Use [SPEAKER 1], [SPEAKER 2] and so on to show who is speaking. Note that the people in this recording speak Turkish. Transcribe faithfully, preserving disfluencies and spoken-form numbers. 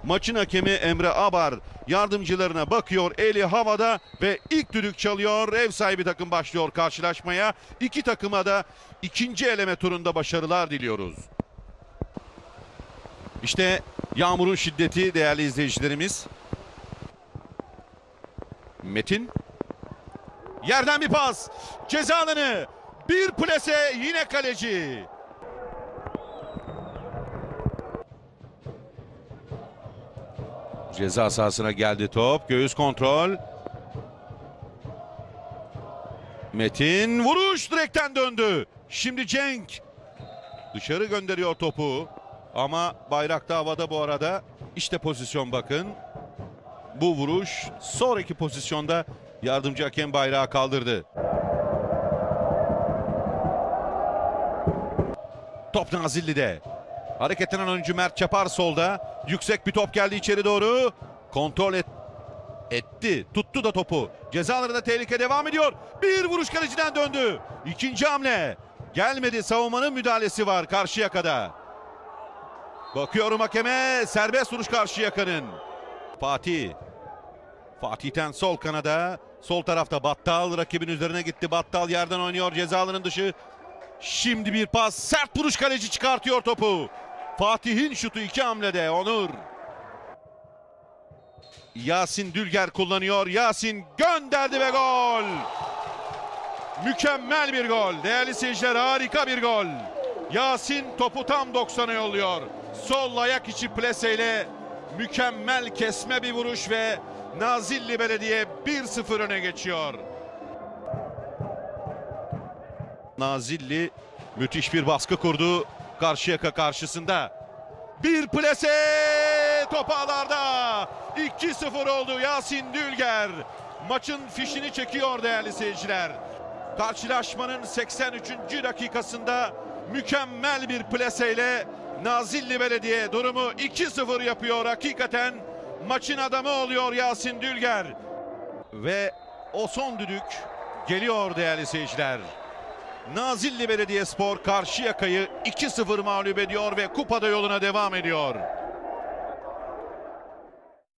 [SPEAKER 1] Maçın hakemi Emre Abar yardımcılarına bakıyor, eli havada ve ilk düdük çalıyor. Ev sahibi takım başlıyor karşılaşmaya. İki takıma da ikinci eleme turunda başarılar diliyoruz. İşte yağmurun şiddeti değerli izleyicilerimiz. Metin. Yerden bir pas. Ceza alanı. Bir plase, yine kaleci. Ceza sahasına geldi top. Göğüs kontrol. Metin vuruş direkten döndü. Şimdi Cenk dışarı gönderiyor topu. Ama bayrakta havada bu arada. İşte pozisyon bakın. Bu vuruş sonraki pozisyonda yardımcı hakem bayrağı kaldırdı. Top Nazilli'de. Hareketlenen oyuncu Mert Çapar solda. Yüksek bir top geldi içeri doğru. Kontrol et, etti. Tuttu da topu. Cezalarında tehlike devam ediyor. Bir vuruş kaleciden döndü. İkinci hamle. Gelmedi. Savunmanın müdahalesi var Karşıyaka'da. Bakıyorum hakeme. Serbest vuruş Karşıyaka'nın. Fatih. Fatih'ten sol kanada. Sol tarafta Battal rakibin üzerine gitti. Battal yerden oynuyor. Cezalarının dışı. Şimdi bir pas. Sert vuruş, kaleci çıkartıyor topu. Fatih'in şutu iki hamlede. Onur. Yasin Dülger kullanıyor. Yasin gönderdi ve gol. Mükemmel bir gol. Değerli seyirciler, harika bir gol. Yasin topu tam doksana yolluyor. Sol ayak içi pleseyle mükemmel kesme bir vuruş ve Nazilli Belediye bir sıfır öne geçiyor. Nazilli müthiş bir baskı kurdu Karşıyaka karşısında. Bir plase, top ağlarda. iki sıfır oldu. Yasin Dülger maçın fişini çekiyor değerli seyirciler. Karşılaşmanın seksen üçüncü dakikasında mükemmel bir plaseyle Nazilli Belediye durumu iki sıfır yapıyor. Hakikaten maçın adamı oluyor Yasin Dülger. Ve o son düdük geliyor değerli seyirciler. Nazilli Belediyespor Karşıyaka'yı iki sıfır mağlup ediyor ve kupada yoluna devam ediyor.